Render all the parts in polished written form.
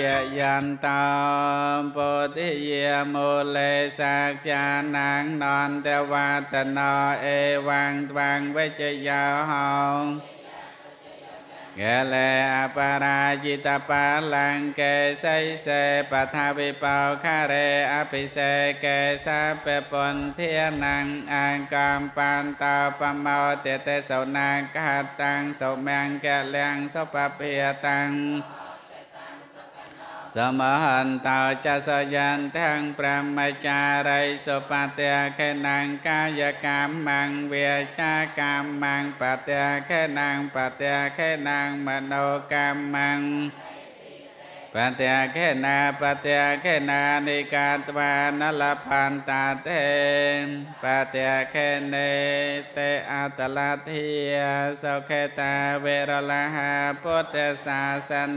ยันตามโพธิเยโมเลสักจานังนอนเทวัตโนเอวังตวังเวจยาหงเกเลอปาราจิตาปาลังเกสัยเสปัทาวิปาวคาเรอภิเสเกสัพเปปนเทียนังอังกามปันตาปมาวเตเตโสนาคัตตังโสแมงแกเลียงโสปะเพียตังสมหันตาจะสยันทังพระมจาริสุปเตเขนังกายกรรมังเวจากรรมังปเตเขนังปเตเขนังมโนกรรมังปเตเขนาปเตเขนานิกาตวานลพันตาเตปเตเขเนเตอัตลาทิยสุเขตาเวรลหะพุทธศาสเน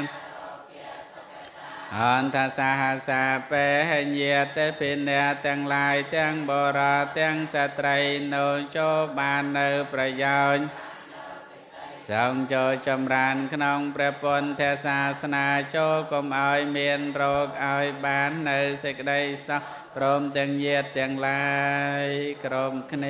อันทสหสะเปหเยตปินเนตังลายตังบราตังสตรีโนโจบานเนประโยชน์สองโจจำรานขนมประปนเทศาสนาโจกมอ้อยเมียนโรคอ้อยบานเนสิกได้สักพรมตังเยตตังลายกรมคเน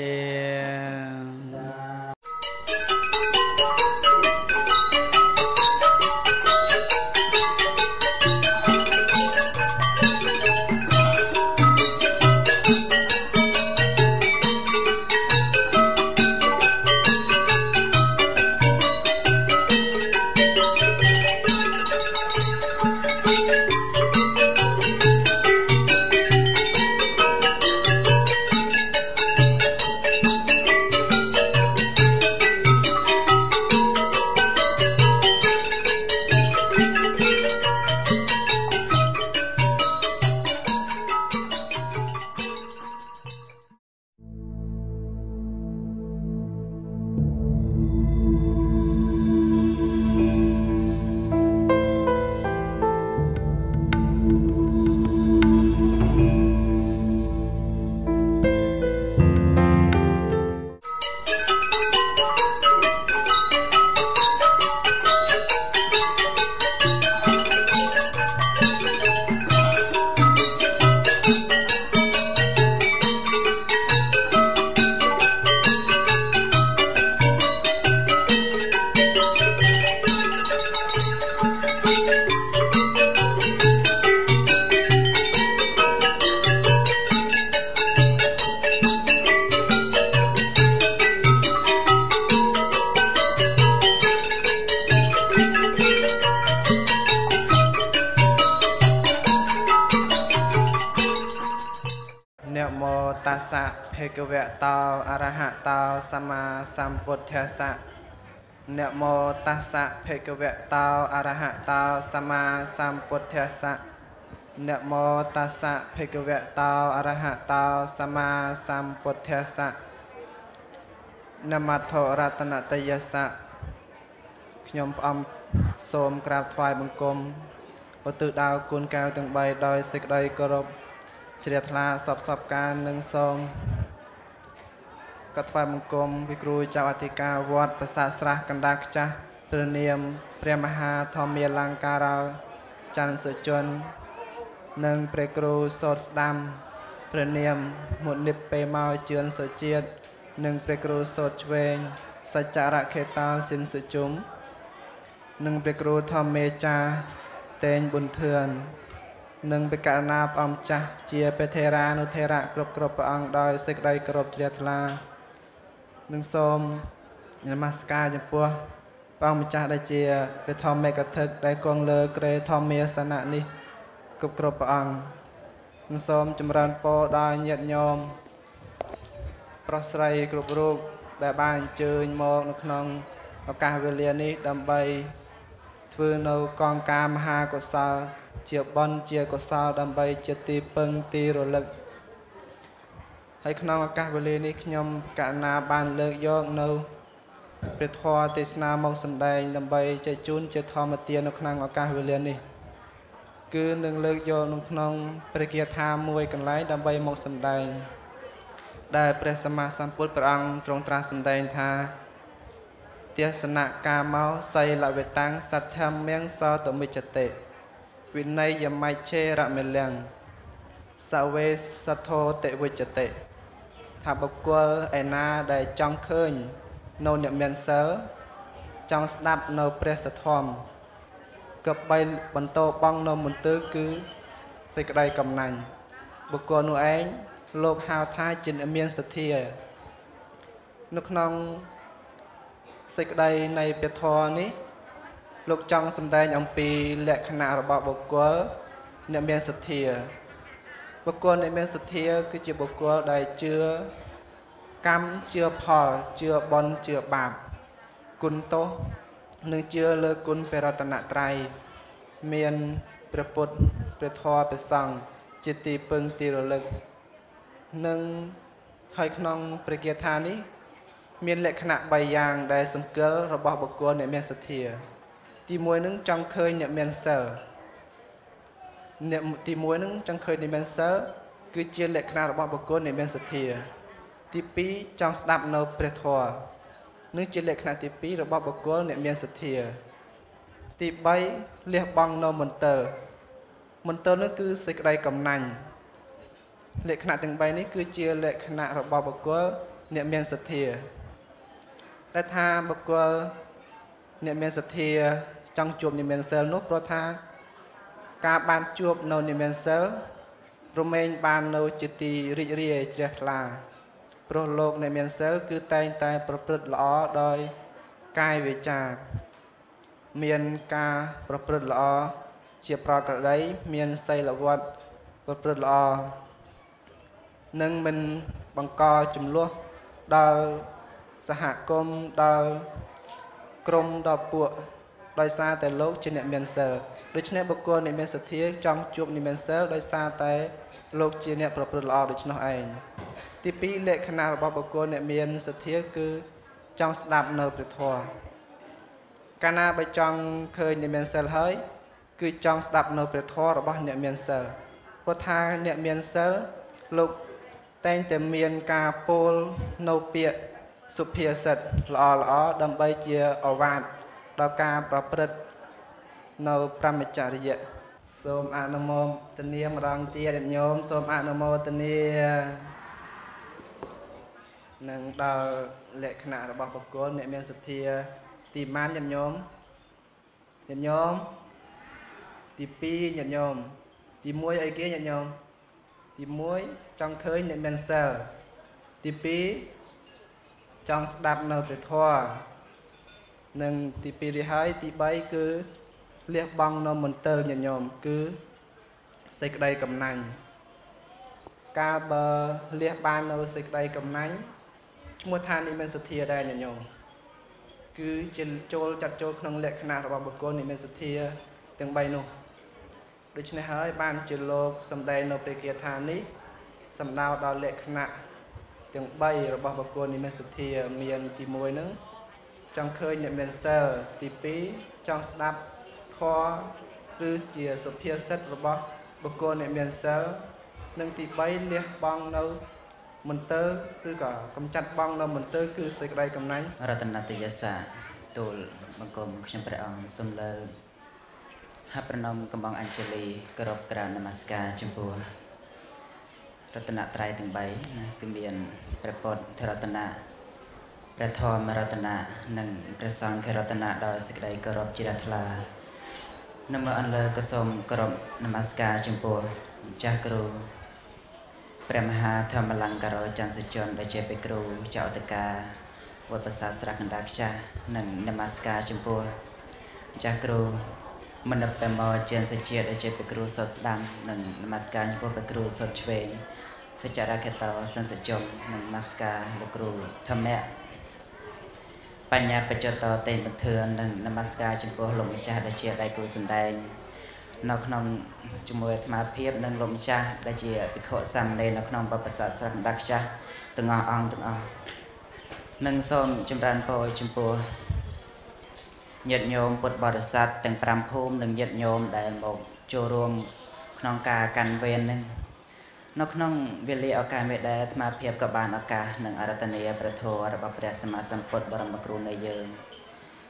ตัสสะภะคะวะโตอะระหะโตสัมมาสัมพุทธัสสะนะโมตัสสะภะคะวะโตอะระหะโตสัมมาสัมพุทธัสสะนะโมตัสสะภะคะวะโตอะระหะโตสัมมาสัมพุทธัสสะนะมัทโธรัตนตยัสสะខ្ញុំផ្អំសូមក្រាបថ្វាយបង្គំឧទ្ទិសដល់គុណកែវទាំង3ដោយសេចក្តីគោរពជ្រះថ្លាសពការនឹងសូមក៏ថ្វាយបង្គំវិគ្រូចៅអធិការវត្តប្រាសាទស្រះកណ្ដាលខ្ចាស់ព្រះនាមព្រះមហាធម្មាលង្ការោច័ន្ទសុជននិងព្រះគ្រូសូត្រស្ដាំព្រះនាមមុនិបពេមកជឿនសុជាតិនិងព្រះគ្រូសូត្រឆ្វេងសច្ចរៈខេតាសិនសុជុំនិងព្រះគ្រូធម្មេចាតេងប៊ុនធឿននិងបេករណាព្រះអង្គចាស់ជាពេធេរានុធេរៈគ្រប់ព្រះអង្គដោយសេចក្តីគោរពជ្រះថ្លានិងសូមនមស្ការចំពោះព្រះអង្គម្ចាស់ដែលជាព្រះធម្មេកថាដែលគង់លើគ្រែធម្មាសនៈនេះគ្រប់ព្រះអង្គនិងសូមចម្រើនពរដល់ញាតិញោមប្រុសស្រីគ្រប់រូបដែលបានអញ្ជើញមកនៅក្នុងឱកាសវេលានេះដើម្បីធ្វើនៅកងការមហាកុសលជាបុណ្យជាកុសលដើម្បីជាទីពឹងទីរលឹកហើយក្នុងឱកាសវេលានេះខ្ញុំកណាបានលើកយកនៅព្រះធម៌ទេសនាមកសម្ដែងដើម្បីចែកជូនជាធម្មទាននៅក្នុងឱកាសវេលានេះគឺនឹងលើកយកនៅក្នុងព្រះគាថាមួយកន្លែងដើម្បីមកសម្ដែងដែលព្រះសម្មាសម្ពុទ្ធព្រះអង្គទ្រង់ត្រាស់សម្ដែងថាទេសនកាមោសីលវេតាំងសទ្ធមៀងសតមិច្ចតិวินัยยมัยเชระเมลังสเวสโทเตวิจเตថាបុគ្គលឯណាដែលចង់ឃើញនៅអ្នកមានសិលចង់ស្ដាប់នៅព្រះសទ្ធម្មក៏បីបន្តបងនៅមន្ទិលគឺសេចក្តីកំណាញ់បុគ្គលនោះឯងលោកហៅថាជាអ្នកមានសទ្ធានៅក្នុងសេចក្តីនៃព្រះធម៌នេះលោកចង់សម្ដែងអំពីលក្ខណៈរបស់បុគ្គលអ្នកមានសទ្ធាបុគ្គលអ្នកមានសទ្ធាគឺជាបុគ្គលដែលជឿកម្មជឿផលជឿបុណ្យជឿបាបគុណទោសនិងជឿលើគុណព្រះរតនត្រ័យមានព្រះពុទ្ធព្រះធម៌ព្រះសង្ឃជាទីពឹងទីរលឹកនិងហើយក្នុងព្រះគាថានេះមានលក្ខណៈ3យ៉ាងដែលសង្កលរបស់បុគ្គលអ្នកមានសទ្ធាទី1នឹងចង់ឃើញអ្នកមានសិលអ្នកទី1នឹងចង់ឃើញអ្នកមានសិលគឺជាលក្ខណៈរបស់បុគ្គលអ្នកមានសទ្ធាទី2ចង់ស្ដាប់នៅព្រះធម៌នឹងជាលក្ខណៈទី2របស់បុគ្គលអ្នកមានសទ្ធាទី3លះបង់នៅមន្ទិលនោះគឺសេចក្តីកំណាញ់លក្ខណៈទាំង3នេះគឺជាលក្ខណៈរបស់បុគ្គលអ្នកមានសទ្ធាដែលថាបុគ្គលអ្នកមានសទ្ធាចង់ជួបអ្នកមានសិលនោះព្រោះថាការបានជួបនៅអ្នកមានសិលរមែងបាននៅជាទីរីករាយជ្រះថ្លាព្រោះលោកអ្នកមានសិលគឺតែងតែប្រព្រឹត្តល្អដោយកាយវាចាមានការប្រព្រឹត្តល្អជាប្រក្រតីមានសីលវត្តប្រព្រឹត្តល្អនិងមិនបង្កចំនួនដល់សហគមន៍ដល់ក្រុមដល់ពួកដោយសារតែលោកជាអ្នកមានសិលដូច្នេះបុគ្គលអ្នកមានសទ្ធាចង់ជួបអ្នកមានសិលដោយសារតែលោកជាអ្នកប្រព្រឹត្តល្អដូច្នោះឯងទី2លក្ខណៈរបស់បុគ្គលអ្នកមានសទ្ធាគឺចង់ស្ដាប់នៅព្រះធម៌កាលណាបើចង់ឃើញអ្នកមានសិលហើយគឺចង់ស្ដាប់នៅព្រះធម៌របស់អ្នកមានសិលព្រោះថាអ្នកមានសិលលោកតែងតែមានការពោលនៅពាក្យសុភាសិតល្អដើម្បីជាឱវាទដល់ការប្រព្រឹត្តនៅព្រហ្មចរិយៈសូមអនុមោទនាម្ដងទៀតញោមសូមអនុមោទនានឹងដល់លក្ខណៈរបស់បុគ្គលអ្នកមានសទ្ធាទីម៉ានញាតិញោមទី2ញាតិញោមទី1អីគេញាតិញោមទី1ចង់ឃើញអ្នកមានសិលទី2ចង់ស្ដាប់នៅព្រះធម៌និងទី2នេះហើយទី3គឺលះបង់នៅមន្ទិលញាតិញោមគឺសេចក្តីកំណាញ់កាលបើលះបាននៅសេចក្តីកំណាញ់ឈ្មោះថានេះមានសទ្ធាដែរញាតិញោមគឺជាចាត់ចូលក្នុងលក្ខណៈរបស់បុគ្គលនេះមានសទ្ធាទាំង3នោះដូច្នេះហើយបានជាលោកសម្ដែងនៅព្រះគាថានេះសំដៅដល់លក្ខណៈទាំង3របស់បុគ្គលនេះមានសទ្ធាមានទី1ហ្នឹងចង់ឃើញអ្នកមានសិលទី2ចង់ស្ដាប់ធម៌គឺជាសុភាសិតរបស់បុគ្គលអ្នកមានសិលនិងទី3លះបង់នៅមន្ទិលឬក៏កំចាត់បង់នៅមន្ទិលគឺសេចក្តីកំណាញ់រតនតយសាទូលបង្គំខ្ញុំព្រះអង្គសូមលើហាប្រណមកំបងអញ្ជលីគោរពក្រាបនមស្ការចំពោះរតនត្រ័យទាំង3ណាគឺមានព្រះពុទ្ធរតនៈព្រះធម្មរតនៈនិងព្រះសង្ឃរតនៈដោយសេចក្តីគោរពជ្រះថ្លានមអន្លើក៏សូមគោរពនមស្ការចំពោះម្ចាស់គ្រូព្រះមហាធម្មលង្ការចន្ទសជនដែលជាព្រះគ្រូចៅអធិការវត្តប្រាសាទស្រះកណ្ដាលខ្ចាស់និងនមស្ការចំពោះម្ចាស់គ្រូមនិតបមជាសជាតិដែលជាព្រះគ្រូសុតស្ដាំនិងនមស្ការចំពោះព្រះគ្រូសុតឆ្វេងសច្ចរកតោសន្សជុំនិងនមស្ការលោកគ្រូធម្មៈបញ្ញាបច្ចតតេបន្ទឿននិងនមស្ការចំពោះលោកម្ចាស់ដែលជាដៃគូសម្ដែងនៅក្នុងជាមួយអាត្មាភាពនិងលោកម្ចាស់ដែលជាភិក្ខុសាមណេរនៅក្នុងបព្វសាស្ត្រស្រះកណ្ដាលខ្ចាស់ទាំងអស់អង្គទាំងអស់និងសូមចម្រើនពរចំពោះញាតិញោមពុទ្ធបរិស័ទទាំង5ភូមិនិងញាតិញោមដែលមកចូលរួមក្នុងការកាន់វេននឹងនៅក្នុងវេលាឱកាសមួយដែរអាត្មាភាពក៏បានឱកាសនឹងអារាធនាព្រះធម៌របស់ព្រះសម្មាសម្ពុទ្ធបរមគ្រូនៃយើង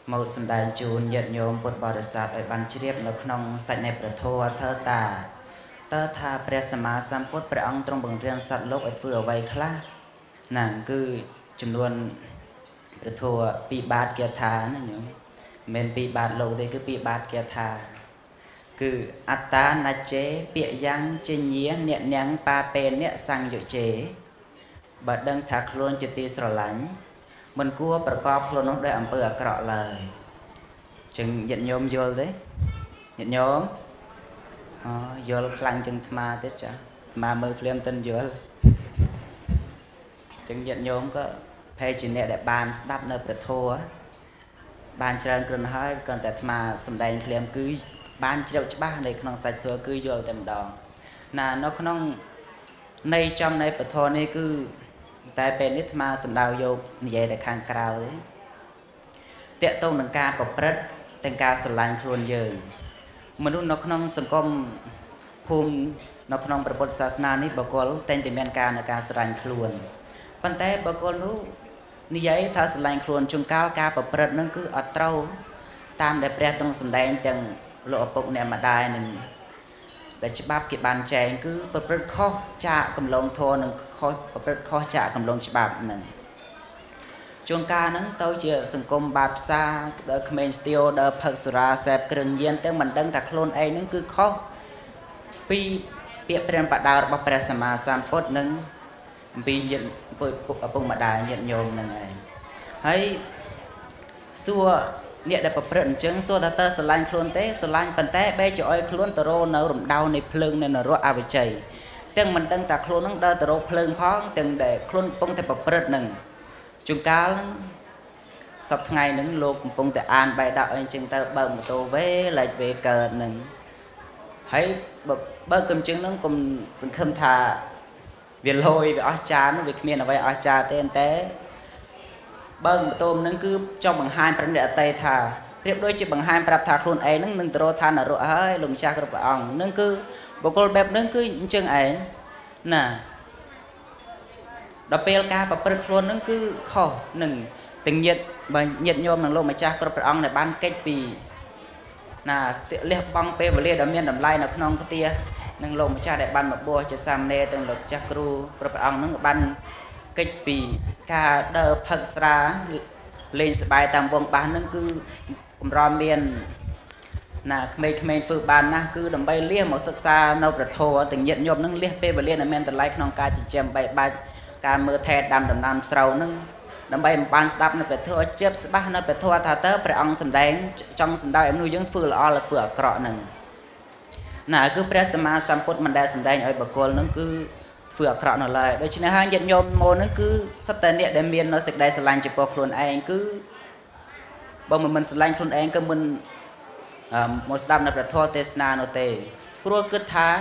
មកសម្ដែងជូនញាតិញោមពុទ្ធបរិស័ទឲ្យបានជ្រាបនៅក្នុងសាច់នៃព្រះធម៌ថើតាតើថាព្រះសម្មាសម្ពុទ្ធព្រះអង្គទ្រង់បង្រៀនសត្វលោកឲ្យធ្វើអ្វីខ្លះណាគឺចំនួនព្រះធម៌2បាតគាថាណាញោមមិនមែន2បាតលោកទេគឺ2បាតគាថាគឺអត្តានច្ចេពាក្យយ៉ាងជញាអ្នកញ៉ាំងប៉ាពេអ្នកសង្យុជេបើដឹងថាខ្លួនជាទីស្រឡាញ់មិនគួរប្រកបខ្លួននោះដោយអំពើអាក្រក់ឡើយចឹងញាតិញោមយល់ទេញាតិញោមយល់ខ្លាំងចឹងអាត្មាទៀតចាអាត្មាមើលភ្លាមតិនយល់ចឹងញាតិញោមក៏ភ័យជាអ្នកដែលបានស្ដាប់នៅព្រះធម៌បានច្រើនគ្រាន់ហើយគ្រាន់តែអាត្មាសំដែងភ្លាមគឺបានជ្រៅច្បាស់នៅក្នុងសាច់ធម៌គឺយល់តែម្ដងណានៅក្នុងនៃចំនៃពធនេះគឺតែពេលនេះអាត្មាសម្ដៅយកនិយាយតែខាងក្រៅទេតកតងនឹងការប្រព្រឹត្តទាំងការស្រឡាញ់ខ្លួនយើងមនុស្សនៅក្នុងសង្គមភូមិនៅក្នុងព្រះពុទ្ធសាសនានេះបុគ្គលតែងតែមានការនៅការស្រឡាញ់ខ្លួនប៉ុន្តែបុគ្គលនោះនិយាយថាស្រឡាញ់ខ្លួនជួនកាលការប្រព្រឹត្តនឹងគឺអត់ត្រូវតាមដែលព្រះទ្រង់សម្ដែងទាំងលោកឪពុកអ្នកម្ដាយនឹងដែលច្បាប់គេបានចែងគឺប្រព្រឹត្តខុសចាកកំឡុងធម៌និងខុសប្រព្រឹត្តខុសចាកកំឡុងច្បាប់ហ្នឹងជួនកាលហ្នឹងទៅជាសង្គមបាតផ្សារដល់ក្មេងស្ទាវដល់ផឹកសុរាសេពគ្រឿងញៀនទាំងមិនដឹងថាខ្លួនឯងហ្នឹងគឺខុសពីពាក្យព្រះបដារបស់ព្រះសម្មាសម្ពុទ្ធនិងអំពីញាតិឪពុកម្ដាយញាតិញោមហ្នឹងឯងហើយសួរអ្នកដែលប្រព្រឹត្តអញ្ចឹងសួរថាតើស្រឡាញ់ខ្លួនទេស្រឡាញ់ប៉ុន្តែបែរជាឲ្យខ្លួនទៅរនៅរំដៅនៃភ្លើងនៃនរកអវិជ័យទាំងមិនដឹងថាខ្លួននឹងដើរទៅរកភ្លើងផងទាំងដែលខ្លួនកំពុងតែប្រព្រឹត្តនឹងជួនកាលនឹងសប្តាហ៍ថ្ងៃនឹងលោកកំពុងតែអានបែរដាក់អីអញ្ចឹងទៅបើកម៉ូតូវេលេចវេកើតនឹងហើយបើកកំចឹងនឹងកុំសង្ឃឹមថាវាលយវាអស់ចានវាគ្មានអ្វីអស់ចាទេតែបើម៉ូតូនឹងគឺចង់បង្ហាញប្រណិតអតីតថាប្រៀបដូចជាបង្ហាញប្រាប់ថាខ្លួនឯងនឹងទៅរកឋាននរកហើយលោកម្ចាស់គ្រប់ព្រះអង្គនឹងគឺបុគ្គលបែបនឹងគឺអញ្ចឹងឯងណាដល់ពេលការប្រព្រឹត្តខ្លួននឹងគឺខុសនឹងទាំងញាតិញោមនឹងលោកម្ចាស់គ្រប់ព្រះអង្គដែលបានកិច្ចពីណាលះបង់ពេលវេលាដ៏មានតម្លៃនៅក្នុងផ្ទះនឹងលោកម្ចាស់ដែលបានមកបួសជាសាមណេរទាំងលោកម្ចាស់គ្រូគ្រប់ព្រះអង្គនឹងបានកិច្ចពីការដើរផឹកស្រាលេងសប្បាយតាមវងបាសនឹងគឺកម្រមានណាក្មេងៗធ្វើបានណាស់គឺដើម្បីលះមកសិក្សានៅព្រះធម៌ទាំងញាតិញោមនឹងលះពេលវេលាដែលមានតម្លៃក្នុងការចិញ្ចឹមបែបបាច់ការមើលថែដាំដំណាំស្រូវនឹងដើម្បីបានស្ដាប់នៅព្រះធម៌ជ្រាបច្បាស់នៅព្រះធម៌ថាតើព្រះអង្គសម្ដែងចង់សម្ដៅឲ្យមនុស្សយើងធ្វើល្អឬធ្វើអាក្រក់នឹងណាគឺព្រះសម្មាសម្ពុទ្ធមិនដែលសម្ដែងឲ្យបុគ្គលនឹងគឺធ្វើអាក្រក់នៅឡើយដូច្នេះហើយញាតិញោមមកនឹងគឺសិតតែអ្នកដែលមាននៅសេចក្តីស្រឡាញ់ចំពោះខ្លួនឯងគឺបើមិនស្រឡាញ់ខ្លួនឯងក៏មិនមកស្ដាប់នៅព្រះធម៌ទេសនានោះទេព្រោះគិតថា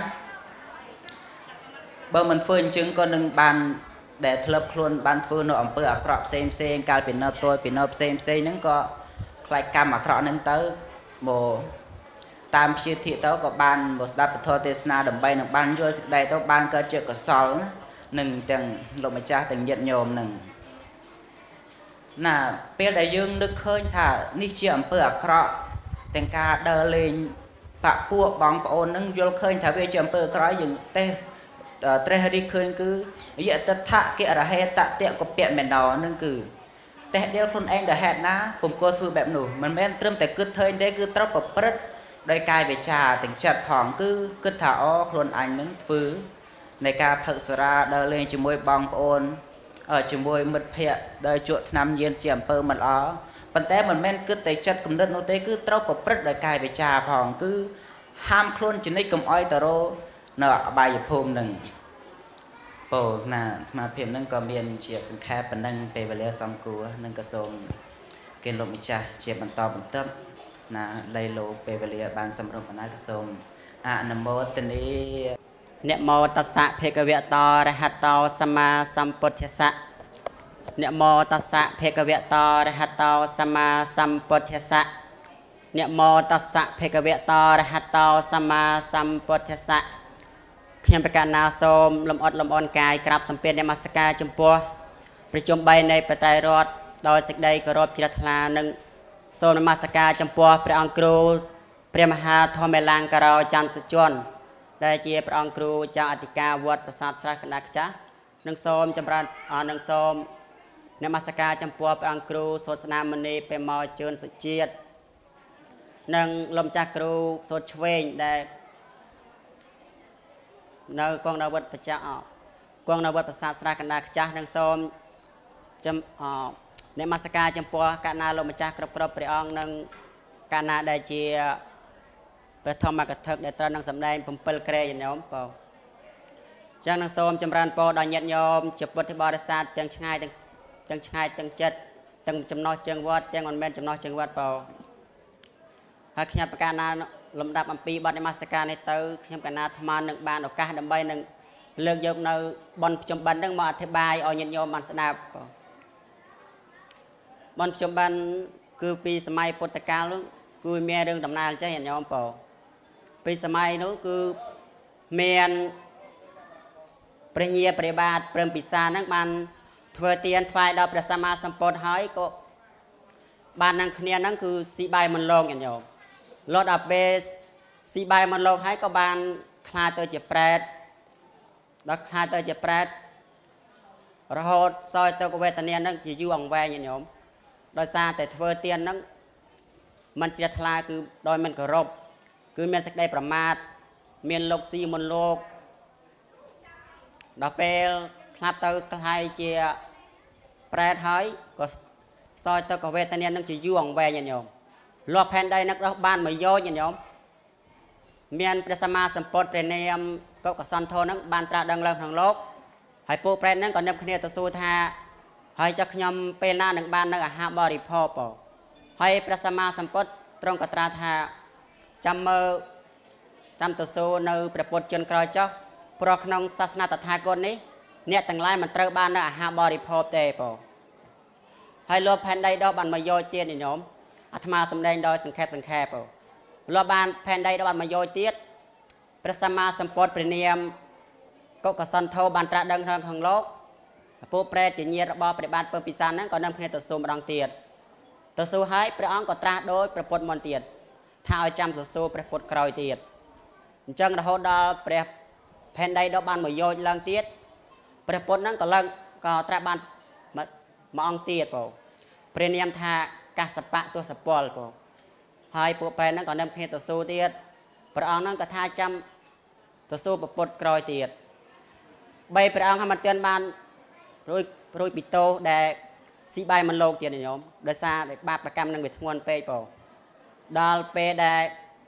បើមិនធ្វើអញ្ចឹងក៏នឹងបានដែលធ្លាប់ខ្លួនបានធ្វើនៅអំពើអាក្រក់ផ្សេងកាលពីនៅតួពីនៅផ្សេងហ្នឹងក៏ខ្លាចកម្មអាក្រក់ហ្នឹងទៅមកតាមព្យាធិទៅក៏បានមកស្ដាប់ពធទេសនាដើម្បីនឹងបានយល់សេចក្តីទៅបានកើតជាកុសលនឹងទាំងលោកម្ចាស់ទាំងញាតិញោមនឹងណាពេលដែលយើងនឹកឃើញថានេះជាអំពើអាក្រក់ទាំងការដើរលេងបាក់ពួកបងប្អូននឹងយល់ឃើញថាវាជាអំពើអាក្រក់យើងទេត្រេះរិះឃើញគឺយតថកិរហេតតកពៈមេណោនឹងគឺតេះដៀលខ្លួនឯងដែលហេតុណាពុំគួរធ្វើបែបនោះមិនមែនត្រឹមតែគិតឃើញទេគឺត្រូវប្រព្រឹត្តដោយកាយវាចាទាំងចិត្តផងគឺគិតថាអូខ្លួនអញនឹងធ្វើនៃការផឹកសុរាដើរលេងជាមួយបងប្អូនជាមួយមិត្តភ័ក្តិដើរជក់ថ្នាំញៀនជាអំពើមិនល្អប៉ុន្តែមិនមែនគិតតែចិត្តគំនិតនោះទេគឺត្រូវប្រព្រឹត្តដោយកាយវាចាផងគឺហាមខ្លួនចនិចកុំអោយតរោនៅអបាយភូមិនឹងពោណាអាត្មាភាពនឹងក៏មានជាសង្ខេបប៉ុណ្ណឹងពេលវេលាសំគួរនឹងក៏សូមគេលោកម្ចាស់ជាបន្តបន្ទាប់ណាលៃលោពេលវេលាបានសម្រុំបណ្ណាក៏សូមអនុមោទនានមោតស្សៈភគវតោរហតោសម្មាសម្ពុទ្ធស្សៈនមោតស្សៈភគវតោរហតោសម្មាសម្ពុទ្ធស្សៈនមោតស្សៈភគវតោរហតោសម្មាសម្ពុទ្ធស្សៈខ្ញុំប្រកាសណាសូមលំអត់លំអរកាយក្រាបសំពះនមស្ការចំពោះប្រជុំ3នៃបត្រៃរតដោយសេចក្តីគោរពជ្រះថ្លានិងសូមនមស្ការចំពោះព្រះអង្គគ្រូព្រះមហាធម្មឡាងការោច័ន្ទសុជនដែលជាព្រះអង្គគ្រូចាស់អធិការវត្តប្រាសាទស្រះកណ្ដាលខ្ចាស់និងសូមចម្រើននិងសូមនមស្ការចំពោះព្រះអង្គគ្រូសូត្រស្នាមនីពេលមកជឿនសុជាតិនិងលោកម្ចាស់គ្រូសូត្រឆ្វេងដែលនៅគង់នៅវត្តបច្ចៈគង់នៅវត្តប្រាសាទស្រះកណ្ដាលខ្ចាស់និងសូមនមស្ការចំពោះកណ្ណាលោកម្ចាស់គ្រប់ព្រះអង្គនិងកណ្ណាដែលជាព្រះធម្មកថាដែលត្រូវនឹងសម្ដែង7ក្រែញោមបងចឹងនឹងសូមចម្រើនពរដល់ញាតិញោមជាពុទ្ធបរិស័ទទាំងឆ្ងាយទាំងឆ្ងាយទាំងចិត្តទាំងចំណោះជើងវត្តទាំងមិនមែនចំណោះជើងវត្តបងហើយខ្ញុំប្រកាសណាលំដាប់អំពីបទនមស្ការនេះទៅខ្ញុំកណ្ណាអាត្មានឹងបានឱកាសដើម្បីនឹងលើកយកនៅបនប្រជុំបិណ្ឌនឹងមកអធិប្បាយឲ្យញាតិញោមបានស្ដាប់បងបនប្រជុំបិណ្ឌគឺពីសម័យពុទ្ធកាលនោះគឺមានរឿងដំណើរអញ្ចឹងញាតិញោមបងពីសម័យនោះគឺមានព្រះញាព្រះបាទព្រមពិសានឹងបានធ្វើទានថ្វាយដល់ព្រះសម្មាសម្ពុទ្ធហើយក៏បាននឹងគ្នានឹងគឺស៊ីបាយមិនលងញាតិញោមលត់ដល់ពេលស៊ីបាយមិនលងហើយក៏បានខ្លាចទៅជាប្រែតដល់ខ្លាចទៅជាប្រែតរហូតសោយទៅកវេទនានឹងជាយូរអង្វែងញាតិញោមដោយសារតែធ្វើទាននឹងមិនជ្រះថ្លាគឺដោយមិនគោរពគឺមានសេចក្តីប្រមាទមានលោកស៊ីមុនលោកដល់ពេលខ្លាប់ទៅខ្លាយជាប្រែតហើយក៏សោយទៅកវេទនានឹងជាយូរអង្វែងញាតិញោមលាប់ផែនដីនឹងដោះបានមួយយោញាតិញោមមានព្រះសម្មាសម្ពុទ្ធព្រះនាមកុកសន្ធោនឹងបានត្រាស់ដឹងឡើងក្នុងលោកហើយពួកប្រែតនឹងក៏នឹកគ្នាទៅសួរថាហើយចុះខ្ញុំពេលណានឹងបាននៅអាហារបរិភោគបងហើយព្រះសម្មាសម្ពុទ្ធទ្រង់ក៏ត្រាស់ថាចាំមើលតាមទៅសួរនៅព្រះពុទ្ធជនក្រោយចុះព្រោះក្នុងសាសនាតថាគតនេះអ្នកទាំងឡាយមិនត្រូវបាននៅអាហារបរិភោគទេបងហើយលោកផែនដីដោះបានមកយោទៀតញោមអាត្មាសម្ដែងដោយសង្ខេបបងលោកបានផែនដីដោះបានមកយោទៀតព្រះសម្មាសម្ពុទ្ធព្រះនាមកុកសន្ធោបានត្រាស់ដឹងក្នុងលោកពួកប្រែតជាញាតិរបស់ព្រះបាទពើពិសានហ្នឹងក៏នាំគ្នាទៅសួរម្ដងទៀតទៅសួរហើយព្រះអង្គក៏ត្រាស់ដោយព្រះពុទ្ធមុនទៀតថាឲ្យចាំសួរព្រះពុទ្ធក្រោយទៀតអញ្ចឹងរហូតដល់ព្រះផែនដីដល់បានមកយោជឡើងទៀតព្រះពុទ្ធហ្នឹងក៏ឡើងក៏ត្រាស់បានមួយអង្គទៀតបងព្រះនាមថាកសបៈទសពលបងហើយពួកប្រែតហ្នឹងក៏នាំគ្នាទៅសួរទៀតព្រះអង្គហ្នឹងក៏ថាចាំទៅសួរព្រះពុទ្ធក្រោយទៀតបីព្រះអង្គហ្នឹងមិនទាន់បានរួយពីតោដែលស៊ីបាយមិនលោកទៀតញោមដោយសារតែបាបប្រកម្មនឹងវាធ្ងន់ពេកបងដល់ពេលដែល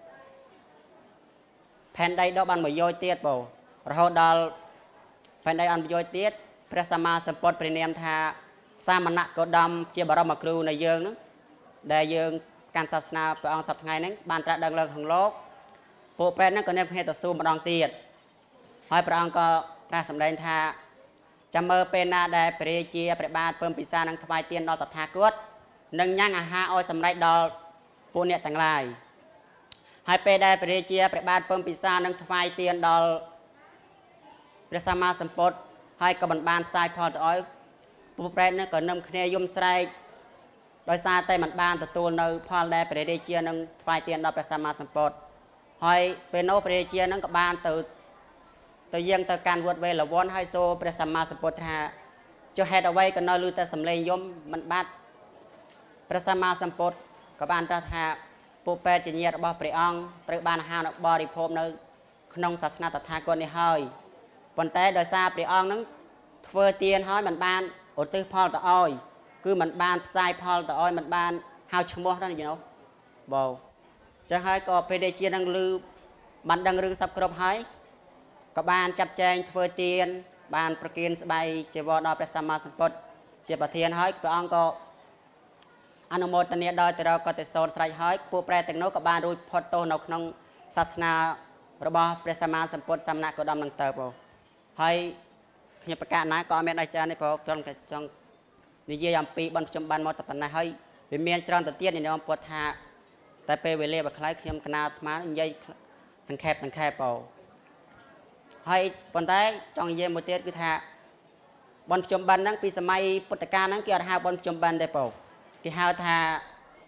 ផែនដីដល់បានមកយោជទៀតបងរហូតដល់ផែនដីអន់ប្រយោជន៍ទៀតព្រះសម្មាសម្ពុទ្ធព្រះនាមថាសាមណៈកោដំជាបរមគ្រូនៃយើងហ្នឹងដែលយើងកាន់សាសនាព្រះអង្គសប្តាហ៍ថ្ងៃហ្នឹងបានត្រាស់ដឹងឡើងក្នុងលោកពួកប្រែតហ្នឹងក៏នាំគ្នាទៅសួរម្ដងទៀតហើយព្រះអង្គក៏ត្រាស់សម្ដែងថាចាំមើលពេលណាដែលព្រះរាជាព្រះបាទពើពិសានឹងថ្វាយទានដល់តថាគតនឹងញ៉ាំងអាហារឲ្យសម្រេចដល់ពួកអ្នកទាំងឡាយហើយពេលដែលព្រះរាជាព្រះបាទពើពិសានឹងថ្វាយទានដល់ព្រះសម្មាសម្ពុទ្ធហើយក៏មិនបានផ្សាយផលទៅឲ្យពួកប្រែតនឹងក៏នឹមគ្នាយំស្រែកដោយសារតែមិនបានទទួលនៅផលដែលព្រះរាជានឹងថ្វាយទានដល់ព្រះសម្មាសម្ពុទ្ធហើយពេលនោះព្រះរាជានឹងក៏បានទៅយើងទៅកាន់វត្តវេលវ័នហើយសូព្រះសម្មាសម្ពុទ្ធថាចុះហេតុអ្វីក៏នៅឮតែសំឡេងយំមិនបាត់ព្រះសម្មាសម្ពុទ្ធក៏បានត្រាស់ថាពួកប្រែតជាញាតិរបស់ព្រះអង្គត្រូវបានអាហារបរិភោគនៅក្នុងសាសនាតថាគតនេះហើយប៉ុន្តែដោយសារព្រះអង្គនឹងធ្វើទានហើយមិនបានឧទ្ទិសផលទៅឲ្យគឺមិនបានផ្សាយផលទៅឲ្យមិនបានហៅឈ្មោះហ្នឹងយល់បងចឹងហើយក៏ព្រះរាជានឹងឮបានដឹងរឿងសពគ្រប់ហើយក៏បានចាត់ចែងធ្វើទានបានប្រគិនស្បៃជីវរដល់ព្រះសម្មាសម្ពុទ្ធជាប្រធានហើយព្រះអង្គក៏អនុមោទនាដល់ទៅរកកតេសោតស្រេចហើយពួកប្រែទាំងនោះក៏បានរួចផុតទោសនៅក្នុងសាសនារបស់ព្រះសម្មាសម្ពុទ្ធសមណៈកោដមនឹងទៅបងហើយខ្ញុំប្រកាសណាក៏អត់មានអាចារ្យនេះបងត្រង់តែចង់និយាយអំពីបនប្រជុំបានមកតែប៉ុណ្ណេះហើយវាមានច្រើនទៅទៀតញោមពុទ្ធថាតែពេលវេលាបើខ្លីខ្ញុំកណាអាត្មានិយាយសង្ខេបបងហើយប៉ុន្តែចង់និយាយមួយទៀតគឺថាបនប្រជុំបិណ្ឌហ្នឹងពីសម័យពុទ្ធកាលហ្នឹងគេអត់ហៅបនប្រជុំបិណ្ឌទេបងគេហៅថា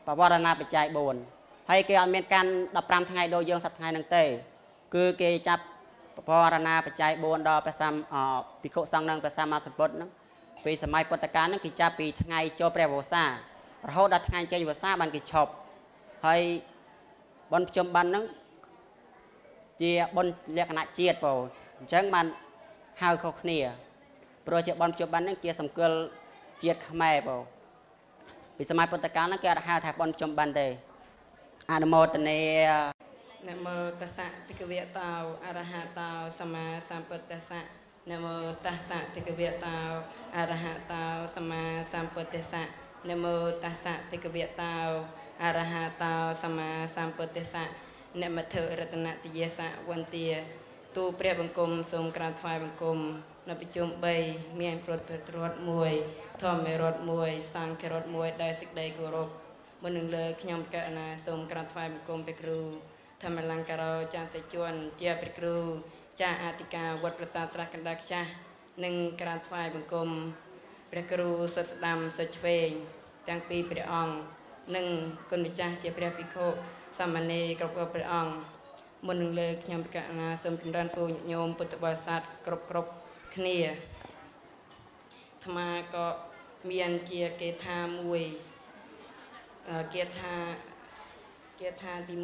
បវរណាបច្ច័យ4ហើយគេអត់មានកាន់15ថ្ងៃដូចយើងសប្តាហ៍ថ្ងៃហ្នឹងទេគឺគេចាប់បវរណាបច្ច័យ4ដល់ព្រះសម្មាភិក្ខុសង្ឃនិងព្រះសម្មាសម្ពុទ្ធហ្នឹងពីសម័យពុទ្ធកាលហ្នឹងគេចាប់ពីថ្ងៃចូលព្រះវស្សារហូតដល់ថ្ងៃចេញវស្សាបានគេឈប់ហើយបុណ្យប្រជុំបិណ្ឌហ្នឹងជាបុណ្យលក្ខណៈជាតិបងអញ្ចឹងបានហៅខុសគ្នាព្រោះជាបុណ្យប្រជុំបិណ្ឌហ្នឹងជាសម្គាល់ជាតិខ្មែរបងពីសម័យពុទ្ធកាលហ្នឹងគេអត់ហៅថាបុណ្យប្រជុំបិណ្ឌទេអនុមោទនានមោតស្សៈភិក្ខវេតោអរហតោសម្មាសម្ពុទ្ធស្សៈនមោតស្សៈភិក្ខវេតោអរហតោសម្មាសម្ពុទ្ធស្សៈនមោតស្សៈភិក្ខវេតោអរហតោសម្មាសម្ពុទ្ធស្សៈអ្នកមធរតនតិយសៈវន្ទាទូព្រះបង្គំសូមក្រាបថ្វាយបង្គំនៅប្រជុំ3មានព្រត់រត់1ធម្មរត់1សង្ឃរត់1ដែលសេចក្តីគោរពមុននឹងលើខ្ញុំកណាសូមក្រាបថ្វាយបង្គំព្រះគ្រូធម្មលង្ការោចារសេជួនជាព្រះគ្រូចាអធិការវត្តប្រាសាទស្រះកណ្ដាលខ្ចាស់និងក្រាបថ្វាយបង្គំព្រះគ្រូសុទ្ធស្ដាំសុទ្ធឆ្វេងទាំងពីរព្រះអង្គនិងគុណម្ចាស់ជាព្រះភិក្ខុសាមណេរគ្រប់ព្រះអង្គមុននឹងលើខ្ញុំកណាសូមចម្រើនពរញាតិញោមពុទ្ធបរិស័ទគ្រប់គ្នាអាត្មាក៏មានជាគេថាមួយគេថាទី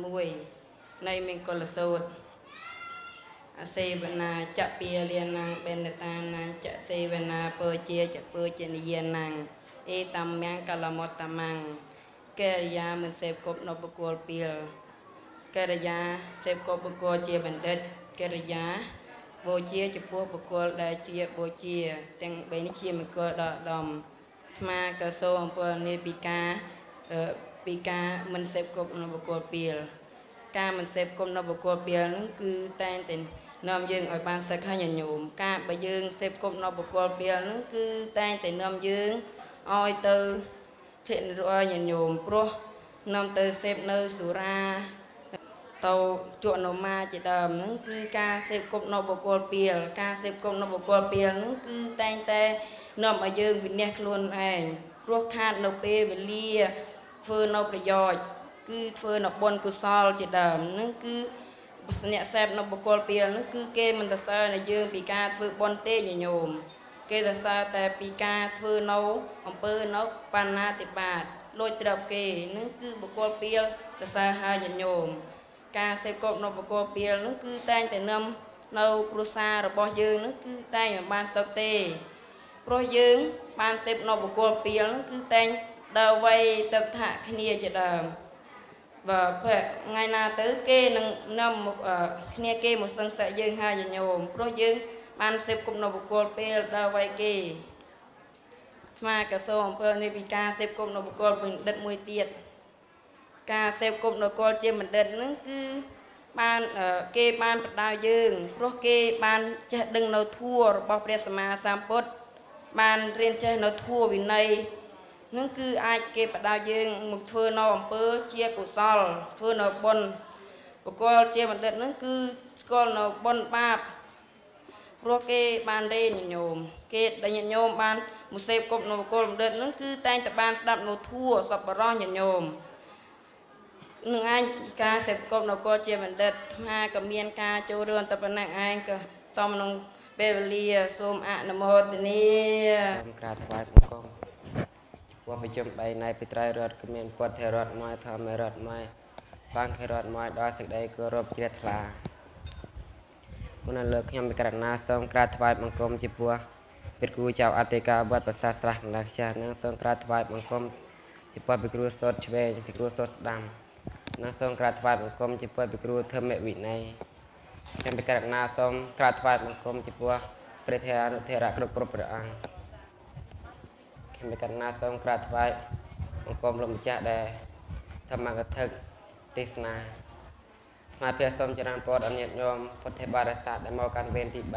1នៃមង្គលសូត្រអសេវនាចពាលានាងបេនតានាងចសេវនាពើជាចពើជានិយានាងអេតំមាំងកលមតតំងកិរិយាមិនសេពគប់នៅបកុលពីលកិរិយាសេពគប់បកុលជាបណ្ឌិតកិរិយាបូជាចំពោះបកុលដែលជាបូជាទាំង3នេះជាមង្គលដ៏ឧត្តមអាត្មាក៏សូមអំពើនេះពីការមិនសេពគប់នៅបកុលពីលការមិនសេពគប់នៅបកុលពីលហ្នឹងគឺតែងតែនាំយើងឲ្យបានសឹកហើយញញោមការបើយើងសេពគប់នៅបកុលពីលហ្នឹងគឺតែងតែនាំយើងឲ្យទៅជារញញោមព្រោះនាំទៅសេពនៅសុរាទៅជក់នៅម៉ាជាដើមហ្នឹងគឺការសេពគប់នៅបកុលពីលការសេពគប់នៅបកុលពីលហ្នឹងគឺតែងតែនាំឲ្យយើងវិនិច្ឆ័យខ្លួនឯងព្រោះខាតនៅពេលវេលាធ្វើនៅប្រយោជន៍គឺធ្វើនៅបុណ្យកុសលជាដើមហ្នឹងគឺអ្នកសេពនៅបកុលពីលហ្នឹងគឺគេមិនទៅសើនៅយើងពីការធ្វើបុណ្យទេញញោមគេទៅសើតែពីការធ្វើនៅអំពើនៅបណ្ណាតិបាតលួចត្រឹបគេហ្នឹងគឺបកុលពីលទៅសើហើយញញោមការសេពគប់នៅបកុលពីលហ្នឹងគឺតែងតែនាំនៅគ្រួសាររបស់យើងហ្នឹងគឺតែងមិនបានសុខទេព្រោះយើងបានសេពនៅបកុលពីលហ្នឹងគឺតែងដល់វ័យទៅថាគ្នាជាដើមបើថ្ងៃណាទៅគេនឹងនាំគ្នាគេមកសឹងសឹកយើងហើយញញោមព្រោះយើងបានសេពគប់នៅបកុលពេលដល់វ័យគេអាត្មាក៏សូមអំពើនេះពីការសេពគប់នៅបកុលបណ្ឌិតមួយទៀតការសេពគប់នៅបកុលជាបណ្ឌិតហ្នឹងគឺបានគេបានបដៅយើងព្រោះគេបានចេះដឹងនៅធัวរបស់ព្រះសម្មាសម្ពុទ្ធបានរៀនចេះនៅធัวវិន័យនឹងគឺអាចគេបដៅយើងមកធ្វើនៅអំពើជាកុសលធ្វើនៅបុណ្យបកលជាបណ្ឌិតនឹងគឺស្គាល់នៅបុណ្យបាបព្រោះគេបានរៀនញោមគេដែលញោមបានមកសេពគប់នៅបកលបណ្ឌិតនឹងគឺតែងតែបានស្ដាប់នៅធัวសប្បុរសញោមនឹងឯងការសេពគប់នៅបកលជាបណ្ឌិតអាត្មាក៏មានការចូលរួមតែប៉ុណ្ណឹងឯងក៏សូមក្នុងពេលវេលាសូមអនុមោទនាសូមក្រាបថ្វាយបង្គំវត្តប្រជុំ3នៃពិត្រៃរដ្ឋក៏មានពុទ្ធរដ្ឋមួយធម្មរដ្ឋមួយសង្ឃរដ្ឋមួយដល់សេចក្តីគោរពជ្រះថ្លាមុននឹងលើកខ្ញុំពិចារណាសូមក្រាបថ្វាយបង្គំចំពោះព្រះគ្រូចៅអធិការវត្តប្រាសាទស្រះកណ្ដាលខ្ចាស់និងសូមក្រាបថ្វាយបង្គំចំពោះព្រះគ្រូសូត្រឆ្វេងព្រះគ្រូសូត្រស្ដាំនិងសូមក្រាបថ្វាយបង្គំចំពោះព្រះគ្រូធម្មវិន័យខ្ញុំពិចារណាសូមក្រាបថ្វាយបង្គំចំពោះព្រះធេរអនុធេរៈគ្រប់ព្រះអង្គខ្ញុំពិចារណាសូមក្រាបថ្វាយបង្គំលោកម្ចាស់ដែលធម្មកថាទេសនាស្មារតីសូមចរន្តពរអញ្ញាតញោមពុទ្ធបរិស័ទដែលមកកាន់វេនទី3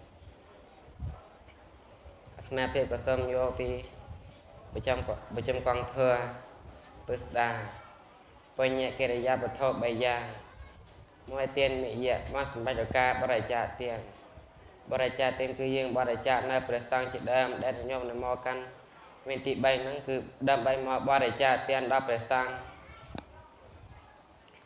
ស្មារតីក៏សូមយកពីប្រចាំកងធឿពិស្ដាបញ្ញកិរិយាវត្ថុ3យ៉ាងមួយទាននិយៈមកសម្បត្តិការបរិច្ចាគទានបរិច្ចាគទានគឺយើងបរិច្ចាគនៅព្រះសង្ឃជាដើមដែលញោមមកកាន់វេនទី3ហ្នឹងគឺដើម្បីមកបរិច្ចាគទានដល់ព្រះសង្ឃ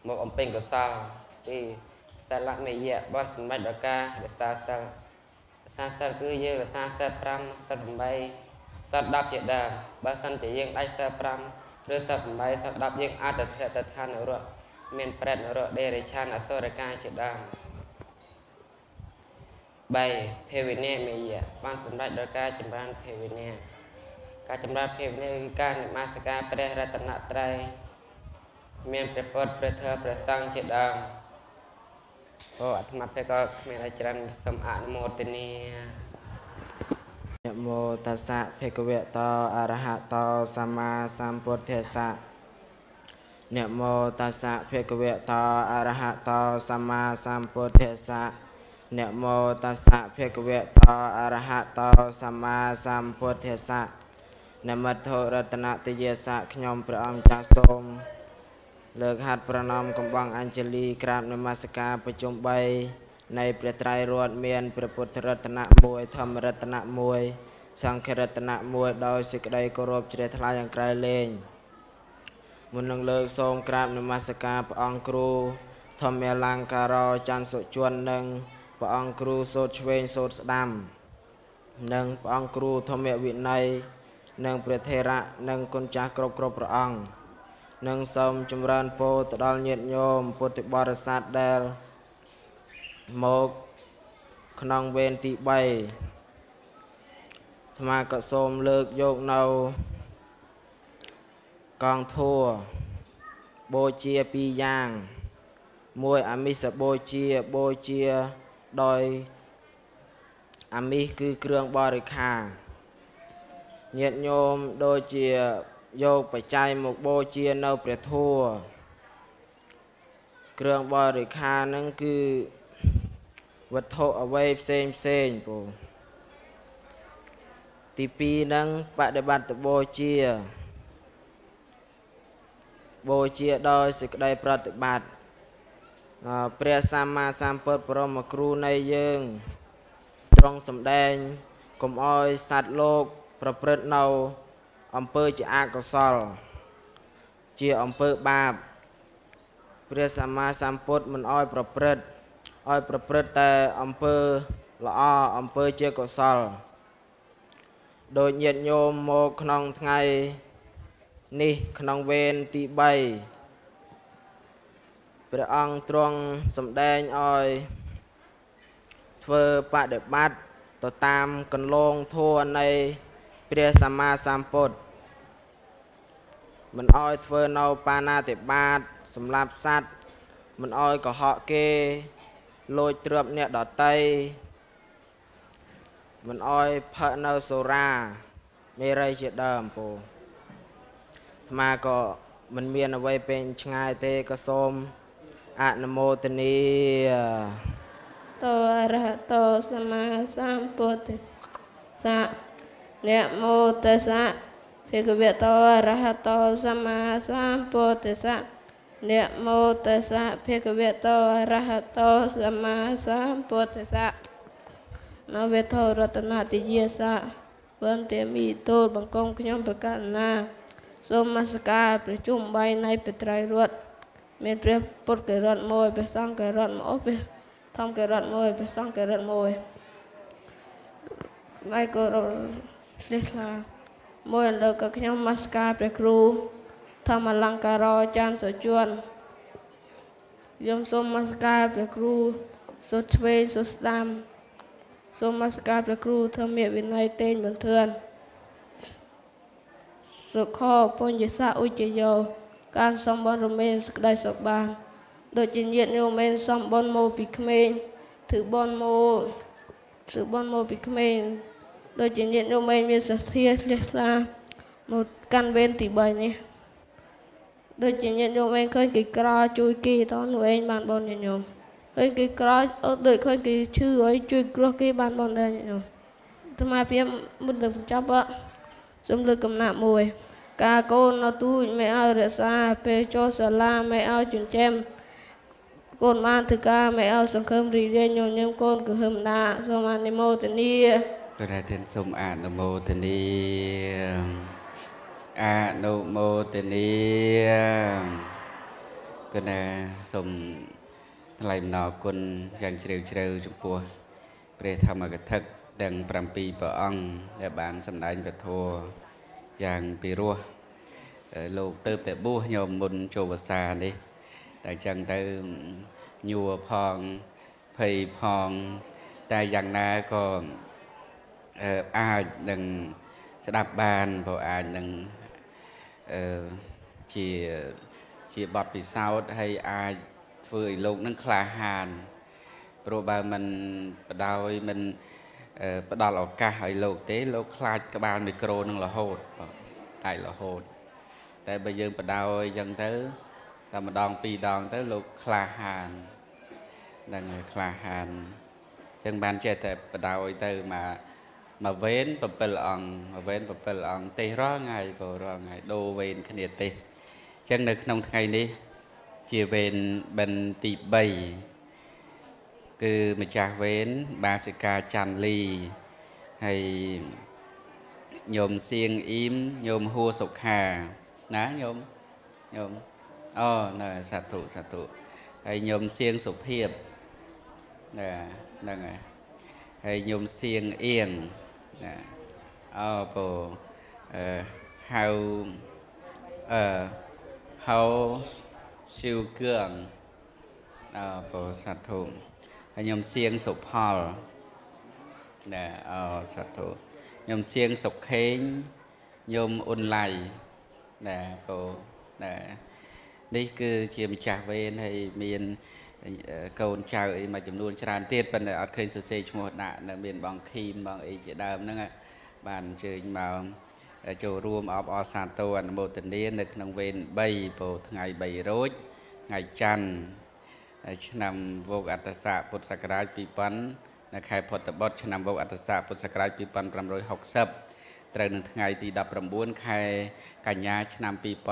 một ông pin của sao thì sao lại mấy dẹ bọn sân bạch đó ca để xa sao cứ như là xa xa pram sao đầm bay sao đạp dễ đàm ba sân chỉ riêng đáy xa pram rồi sao đầm bay sao đạp riêng át tật than ở rồi miền pret ở rồi để chan ở sơ ca dễ đàm bay phê về nè mấy dẹ bọn sân bạch đó ca chấm ran phê về nè ca chấm ran phê về nè ca ma sa ca pre ra tận nát trai miềnประพฤติประเทศประสังจิตดังโอ้อาตมาเพก็มีอาจารย์สมอนุโมทนีนะโมตัสสะภะคะวะโตอะระหะโตสัมมาสัมพุทธัสสะนะโมตัสสะภะคะวะโตอะระหะโตสัมมาสัมพุทธัสสะนะโมตัสสะภะคะวะโตอะระหะโตสัมมาสัมพุทธัสสะนะมัทโธรัตนติยสะខ្ញុំព្រះអង្គចាស់សូមលើកហាត់ប្រណម្យកំបងអញ្ជលីក្រាបនមស្ការប្រជុំ3នៃព្រះត្រៃរតន៍មានព្រះពុទ្ធរតនៈ1ធម្មរតនៈ1សង្ឃរតនៈ1ដោយសេចក្តីគោរពជ្រះថ្លាយ៉ាងក្រៃលែងមុននឹងលើកសូមក្រាបនមស្ការព្រះអង្គគ្រូធម្មលង្ការោច័ន្ទសុជននិងព្រះអង្គគ្រូសូត្រឆ្វេងសូត្រស្ដាំនិងព្រះអង្គគ្រូធម្មវិន័យនិងព្រះថេរៈនិងគុណចាស់គ្រប់ព្រះអង្គនិងសូមចម្រើនពរទៅដល់ញាតិញោមពុទ្ធបរិស័ទដែលមកក្នុងវេនទី3អាត្មាក៏សូមលើកយកនៅកងធัวបូជា2យ៉ាងមួយអាមិសបូជាដោយអាមិសគឺគ្រឿងបរិក្ខារញាតិញោមដូចជាយកបច្ច័យមកបូជានៅព្រះធัวគ្រឿងបរិក្ខារហ្នឹងគឺវត្ថុអ្វីផ្សេងពូទី2ហ្នឹងបដិបត្តិបូជាដោយសេចក្តីប្រតិបត្តិព្រះសម្មាសម្ពុទ្ធបរមគ្រូនៃយើងទ្រង់សម្ដែងកុំឲ្យសត្វលោកប្រព្រឹត្តនៅអំពើជាអកុសលជាអំពើបាបព្រះសម្មាសម្ពុទ្ធមិនឲ្យប្រព្រឹត្តតែអំពើល្អអំពើជាកុសលដោយញាតិញោមមកក្នុងថ្ងៃនេះក្នុងវេនទី3ព្រះអង្គទ្រង់សម្ដែងឲ្យធ្វើបដិបត្តិទៅតាមកន្លងធម៌នៃព្រះសម្មាសម្ពុទ្ធមិនអោយធ្វើនៅបាណាតិបាតសម្លាប់សត្វមិនអោយកុហកគេលួចទ្រព្យអ្នកដតីមិនអោយផឹកនៅសូរាមេរ័យជាដើមពូអាត្មាក៏មិនមានអ្វីពេញឆ្ងាយទេក៏សូមអនុមោទនាតអរហតសម្មាសម្ពុទ្ធស្សៈนะโมตัสสะภะคะวะโตอะระหะโตสัมมาสัมพุทธัสสะนะโมตัสสะภะคะวะโตอะระหะโตสัมมาสัมพุทธัสสะนะเวทรัตนติយសៈបន្ទាមីទូលបង្គំខ្ញុំប្រកាសណាសូមនមស្ការប្រជុំ3នៃព្រះត្រៃរតន៍មានព្រះពុទ្ធកេរត1ព្រះសង្ឃកេរត1ព្រះធម្មកេរត1ព្រះសង្ឃកេរត1ហើយក៏ស្លេះឡាមួយលើកខ្ញុំនមស្ការព្រះគ្រូធម្មលង្ការោច័ន្ទសុជនខ្ញុំសូមនមស្ការព្រះគ្រូសុទ្ធឆ្វេងសុទ្ធស្ដាំសូមនមស្ការព្រះគ្រូធម្មវិន័យតេងបន្ទឿនសុខោបញ្ញសាឧជយោការសំបុនរមែងសេចក្តីសុខបានដូចជាញាតិញោមមែនសំបុនមកពីក្មេងធ្វើបុនមកពីក្មេងដូចជាញាតិញោមមានសទ្ធាជ្រះថ្លាមកកាន់វេនទី3នេះដូចជាញាតិញោមឃើញគេក្រជួយគេតនោះឯងបានបងញាតិញោមឃើញគេក្រដូចឃើញគេឈឺហើយជួយគ្រោះគេបានបងដែរញាតិញោមអាត្មាព្រាមមុននឹងបញ្ចប់សូមលើកកំណាប់មួយការកូននៅទូចមិនឲ្យរក្សាពេលចូលសាលាមិនឲ្យចិញ្ចឹមកូនបានធ្វើការមិនឲ្យសង្ឃឹមរីករាយញញឹមកូនគឺហឹមដាសូមអនុមោទនាព្រះរាជទានសូមអនុមោទនាគก็น่าสมไหลมนอคุณอย่างเฉลียวจุปัวเปรธรรมกทักดังปรำปีปะอังและบานสำนักปะโทอย่างปีรัวโลกเติบแต่บูโยมบุญโจวสานี่แต่จังเติมยัวพองเพยพองแต่อย่างนั้นก็อาจหนึ่งสดับบานพออาจหนึ่งchỉ bọt vì sao hay ai vừa lúc nâng khá hàn rồi bà mình đào mình bắt đầu là cả hai lúc tế lúc khai các bạn micro nâng là hột tại là hột tại bây giờ bắt đầu dân tới là mà đòn pi đòn tới lúc khá hàn nâng khá hàn chân ban chơi tại bắt đầu tới mà vén bập bελon tê rõ ngày đô vén cái nhiệt tê chân được nông ngày đi chia về bên tị bầy cứ mà trả vén ba sự ca tràn ly hay nhôm xiên im nhôm hua sục hà ná nhôm nè sát thủ hay nhôm xiên sục hiệp nè hay nhôm xiên yên nè bộ hao siêu cường bộ sát thủ hay nhôm xiên sụp hò nè sát thủ nhôm xiên sụp khén nhôm ôn lầy nè bộ nè đây cứ chiêm chạc về hay miền câu chào ấy mà chấm nuôi tràn tiết bên ở khơi sơ sê chung một nạn là miền bằng khim bằng ấy chỉ đam nữa nghe bàn chơi mà chỗ rùm ở sàn tô anh một tình điên được nông viên bay bộ ngày bay rối ngày chăn nằm vô ạt xã Phật Sakrai pi pan là khai Phật tập bát nằm vô ạt xã Phật Sakrai pi pan 560ត្រូវនឹងថ្ងៃទី19ខែកញ្ញាឆ្នាំ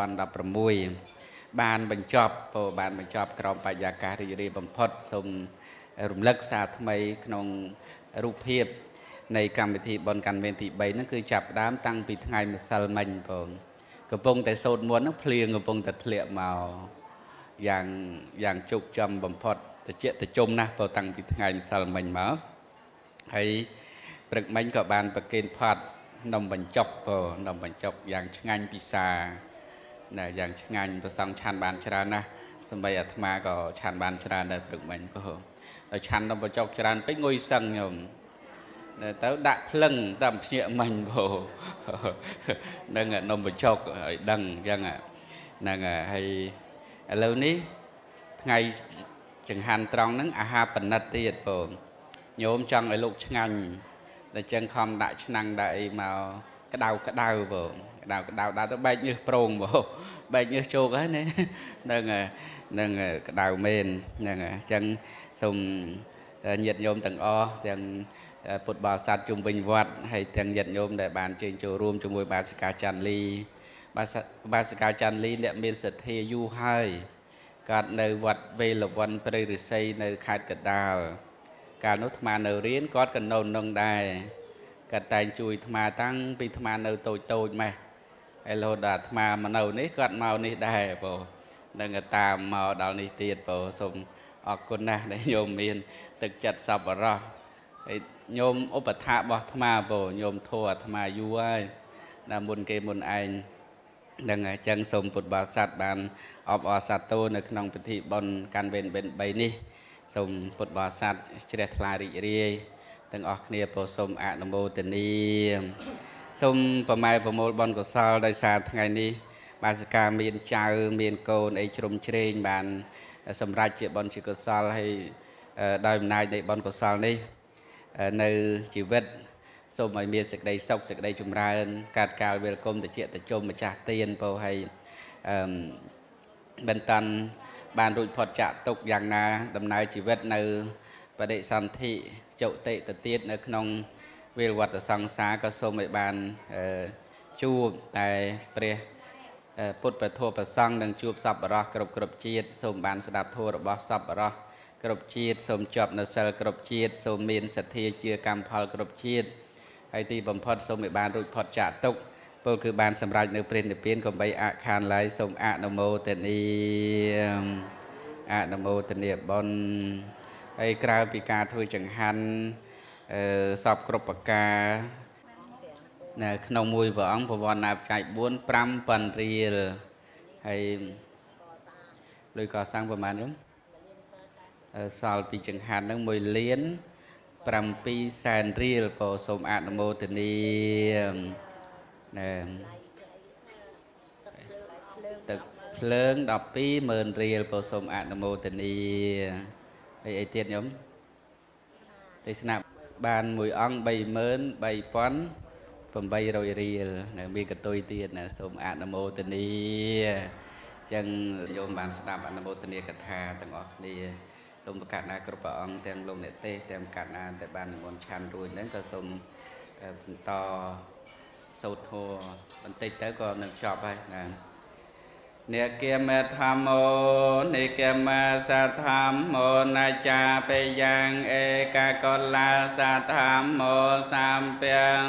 2016បានបញ្ចប់ក្រមបរិយាកាសរីករាយបំផុតសូមរំលឹកសារថ្មីក្នុងរូបភាពនៃកម្មវិធីបុណ្យកាន់វេនទី3ហ្នឹងគឺចាប់ផ្ដើមតាំងពីថ្ងៃម្សិលមិញបងកំពុងតែសូត្រមន្តហ្នឹងភ្លៀងកំពុងតែធ្លាក់មកយ៉ាងជោគចំបំផុតតិចតិចណាស់បើតាំងពីថ្ងៃម្សិលមិញមកហើយព្រឹកមិញក៏បានប្រគេនផាត់នំបញ្ចុកយ៉ាងឆ្ងាញ់ពិសាយ៉ាងឆ្ងាញ់ប្រសងឆាន់បានច្រើនណាស់សម្បីអាត្មាក៏ឆាន់បានច្រើនដែរព្រឹកមិញបងដល់ឆាន់នំបញ្ចុកច្រើនពេកងុយសឹងញោមទៅដាក់ភ្លឹងតាមភ្ញាក់មិញបងនឹងនំបញ្ចុកឲ្យដឹងអញ្ចឹងហ្នឹងហើយឥឡូវនេះថ្ងៃចង្ហាន់ត្រង់ហ្នឹងអាហារប៉និតទៀតបងញោមចង់ឲ្យលោកឆ្ងាញ់តែចឹងខំដាក់ឆ្នាំងដាក់អីមកក្តៅបងក្តៅដាក់ទៅបែកញើសប្រងបងបែកញើសជោកហើយណាហ្នឹងក្តៅមែនហ្នឹងអញ្ចឹងសូមញាតិញោមទាំងអស់ទាំងពុទ្ធបរិស័ទជុំវិញវត្តហើយទាំងញាតិញោមដែលបានជើញចូលរួមជាមួយបាសិកាច័ន្ទលីបាសិកាច័ន្ទលីអ្នកមានសទ្ធាយូរហើយគាត់នៅវត្តវេលវ័នព្រៃរិស័យនៅខេត្តកណ្ដាលកាលនោះអាត្មានៅរៀនគាត់ក៏នៅនឹងដែរគាត់តែងជួយអាត្មាតាំងពីអាត្មានៅតូចម៉េះហើយលោដល់អាត្មាមកនៅនេះគាត់មកនេះដែរបងនឹងតាមមកដល់នេះទៀតបងសូមអរគុណណាស់ដែលញោមមានទឹកចិត្តសប្បុរសហើយញោមឧបថារបស់អាត្មាបងញោមធัวអាត្មាយូរហើយដល់មុនគេមុនឯងនឹងអញ្ចឹងសូមពុទ្ធបរិស័ទបានអបអរសាទរនៅក្នុងពិធីបុណ្យកាន់វេនបិណ្ឌ3នេះសូមពុទ្ធបរិស័ទជ្រះថ្លារីករាយទាំងអស់គ្នាពោសូមអនុមោទនាសូមប្រម៉ែប្រមូលបុណ្យកុសលដោយសារថ្ងៃនេះបាសិកាមានចៅមានកូនអីជ្រុំជ្រែងបានសម្រាប់ជាបុណ្យជាកុសលហើយដោយអំណាចនៃបុណ្យកុសលនេះនៅជីវិតសូមឲ្យមានសេចក្តីសុខសេចក្តីចម្រើនកើតកាលវិលគុំតិចតជុំម្ចាស់ទានពោហើយបន្តបានរួចផុតចាកទុកយ៉ាងណាដំណើរជីវិតនៅបដិសន្ធិចុតិទៅទៀតនៅក្នុងវាលវត្តសង្សារក៏សូមឲ្យបានជួបតែព្រះពុទ្ធប្រធមប្រសង្ឃនឹងជួបសប្បុរសគ្រប់ជាតិសូមបានស្ដាប់ធម៌របស់សប្បុរសគ្រប់ជាតិសូមជាប់នៅសិលគ្រប់ជាតិសូមមានសទ្ធាជាកម្មផលគ្រប់ជាតិហើយទីបំផុតសូមឲ្យបានរួចផុតចាកទុក្ខពលគឺបានសម្រេចនៅព្រះនិព្វានកុំបីអខានឡើយសូមអនុមោទនាអនុមោទនាបុណ្យហើយក្រៅពីការធ្វើចង្ហាន់សពគ្រប់ប្រការនៅក្នុងមួយព្រះអង្គប្រវត្តិណាបច្ច័យ4 5ប៉ុនរៀលហើយលុយកសាំងប្រហែលខ្ញុំសល់ពីចង្ហាន់ហ្នឹង1លាន7សែនរៀលក៏សូមអនុមោទនាណែទឹកភ្លើង120000រៀលក៏សូមអនុមោទនាហើយអីទៀតខ្ញុំទេសនាបានមួយអង្គ33800រៀលនៅមានកតុយទៀតណាសូមអនុមោទនាអញ្ចឹងយោមបានស្ដាប់អនុមោទនាកថាទាំងអស់គ្នាសូមប្រកាសណាគ្រប់ព្រះអង្គទាំងលោកអ្នកទេសទាំងប្រកាសណាដែលបាននិមន្តឆាន់រួចហ្នឹងក៏សូមបន្តសូត្រធម៌បន្តិចទៅក៏នឹងចប់ហើយណាអ្នកគមធម្មោនិគមសធម្មោណាចាបេយ៉ាងឯកកលាសធម្មោសម្ពាំង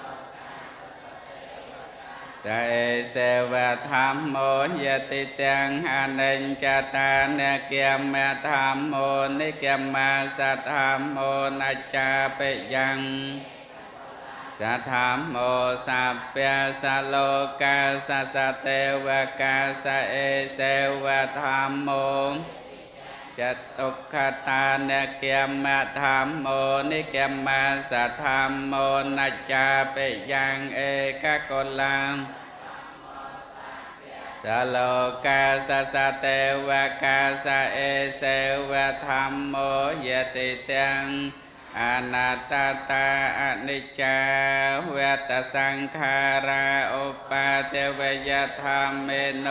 សេសេវធម្មោយតិទាំងអនិញ្ចតាអ្នកគមធម្មោនិគមសធម្មោណាចាបេយ៉ាងសធម្មោសាព្យាសាលោកាសសទេវកាសអេសេវធម្មោចតុក្ខតាអ្នកគមធម្មោនិគមសធម្មោណាចាបេយ៉ាងឯកកលាសាលោកាសសទេវកាសអេសេវធម្មោយតិទាំងអនត្តតាអនិច្ចាវតសង្ខារាឧបាទេវយធម្មេនោ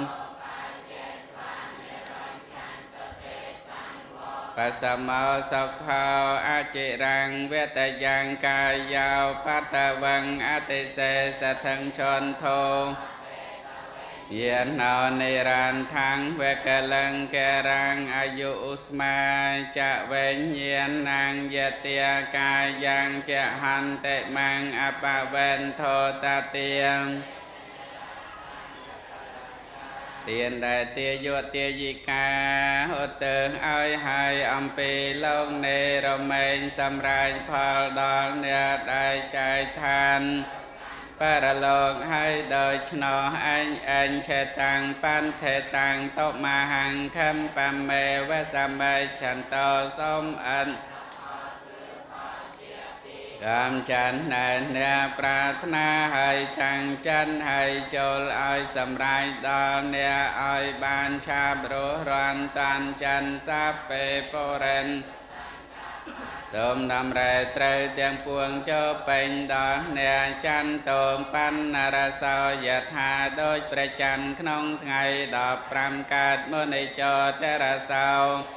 បសមោសុខោអចិរាំងវេតយ៉ាងកាយោបតវੰអតិសេសថੰឆន្ទោយាណោនិរន្តថੰវកលੰករាំងអាយុឧស្មាចវេញ្ញាណังយតិកាយ៉ាងចហន្តិមੰអបវេនធោតតិយទានដែលទាយុទាយិកាហុទើឲ្យហើយអំពីលោកនេរមែងសម្រេចផលដល់អ្នកដែលចែកឋានបរលោកឲ្យដោយឆ្នោអញឆេតាំងបន្ថេតាំងតមហង្ខំបមេវសមេឆន្តោសូមអិនកំចាន់ណែអ្នកប្រាថ្នាឲ្យតាំងចិនឲ្យចូលឲ្យសម្រេចដល់អ្នកឲ្យបានឆាប់រស់រាន់តាន់ចិនសាពេពរេនសូមដំរែត្រូវទាំងពួងចូលពេញដល់អ្នកច័ន្ទតោបណ្ណរសោយថាដូចព្រះច័ន្ទក្នុងថ្ងៃ15កើតមុនិចោតរសោ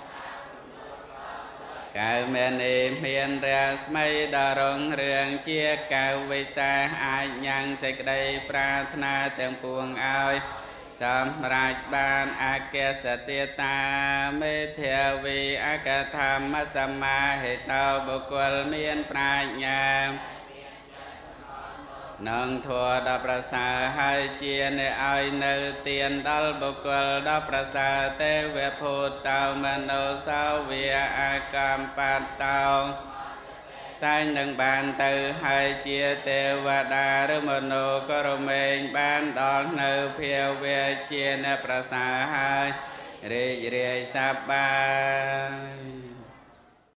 កៅមានមានរាស្មីដល់រងរឿងជាកៅវិសាអាចញ៉ាំងសេចក្តីប្រាថ្នាទាំងពួងឲ្យសម្រាប់បានអកេសតិតាមេធាវីអកធម្មសមាហិតោបុគ្គលមានប្រាជ្ញានឹងធัวដល់ប្រសើរហើយជាអ្នកឲ្យនៅទានដល់បុគ្គលដល់ប្រសើរទេវភូតោមនោសាវាអកម្មបតោតែនឹងបានទៅហើយជាទេវតាឬមនោក៏រមែងបានដល់នៅភាវៈជាអ្នកប្រសើរហើយរីករាយសប្បាយ